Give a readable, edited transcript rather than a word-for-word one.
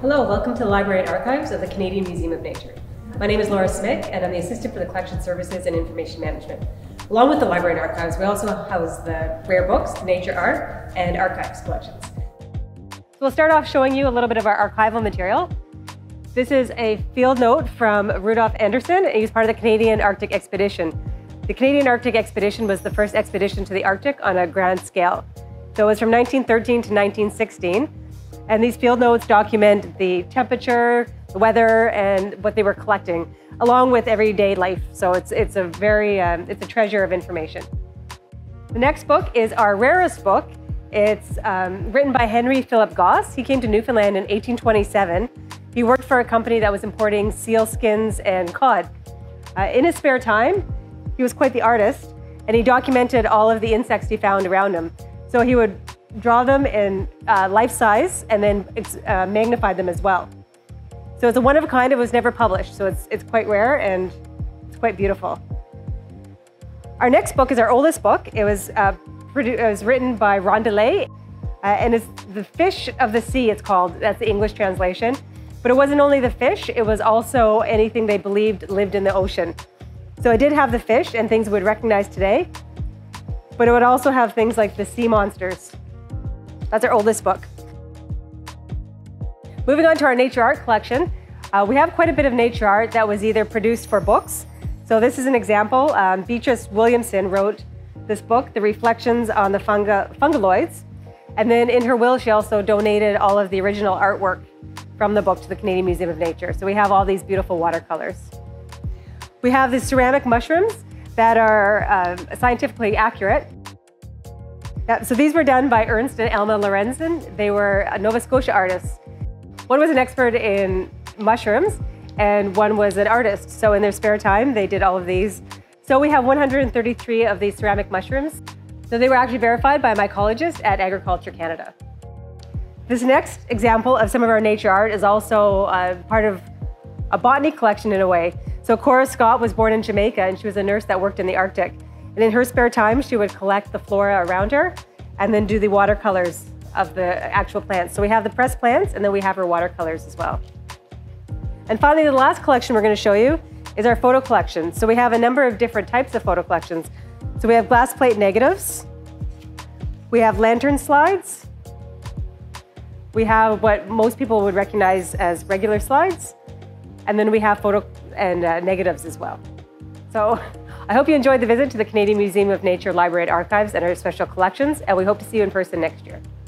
Hello, welcome to the Library and Archives of the Canadian Museum of Nature. My name is Laura Smith and I'm the Assistant for the Collection Services and Information Management. Along with the Library and Archives, we also house the rare books, nature art, and archives collections. So we'll start off showing you a little bit of our archival material. This is a field note from Rudolf Anderson. He's part of the Canadian Arctic Expedition. The Canadian Arctic Expedition was the first expedition to the Arctic on a grand scale. So it was from 1913 to 1916. And these field notes document the temperature, the weather, and what they were collecting, along with everyday life. So it's a treasure of information. The next book is our rarest book. It's written by Philip Gosse. He came to Newfoundland in 1827. He worked for a company that was importing seal skins and cod. In his spare time, he was quite the artist, and he documented all of the insects he found around him. So he would draw them in life size and then magnify them as well. So it's a one of a kind. It was never published, so it's quite rare and it's quite beautiful. Our next book is our oldest book. It was written by Rondelet, and it's The Fish of the Sea, it's called. That's the English translation. But it wasn't only the fish, it was also anything they believed lived in the ocean. So it did have the fish and things we would recognize today, but it would also have things like the sea monsters. That's our oldest book. Moving on to our nature art collection, we have quite a bit of nature art that was either produced for books. So this is an example. Beatrice Williamson wrote this book, The Reflections on the Fungaloids. And then in her will, she also donated all of the original artwork from the book to the Canadian Museum of Nature. So we have all these beautiful watercolors. We have the ceramic mushrooms that are scientifically accurate. So these were done by Ernst and Elma Lorenzen. They were Nova Scotia artists. One was an expert in mushrooms and one was an artist. So in their spare time, they did all of these. So we have 133 of these ceramic mushrooms. So they were actually verified by a mycologist at Agriculture Canada. This next example of some of our nature art is also part of a botany collection in a way. So Cora Scott was born in Jamaica and she was a nurse that worked in the Arctic. And in her spare time, she would collect the flora around her and then do the watercolors of the actual plants. So we have the pressed plants and then we have her watercolors as well. And finally, the last collection we're going to show you is our photo collection. So we have a number of different types of photo collections. So we have glass plate negatives. We have lantern slides. We have what most people would recognize as regular slides. And then we have photo and negatives as well. So I hope you enjoyed the visit to the Canadian Museum of Nature Library and Archives and our special collections, and we hope to see you in person next year.